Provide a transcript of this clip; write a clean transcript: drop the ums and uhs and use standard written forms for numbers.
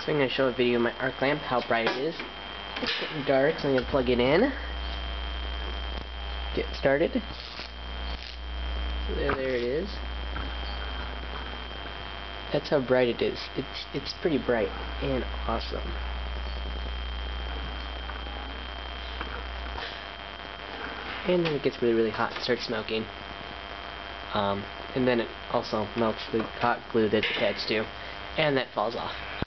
Next I'm going to show a video of my arc lamp, how bright it is. It's getting dark, so I'm going to plug it in. Get started. So there it is. That's how bright it is. It's pretty bright and awesome. And then it gets really hot and starts smoking. And then it also melts the hot glue that's attached to, and that falls off.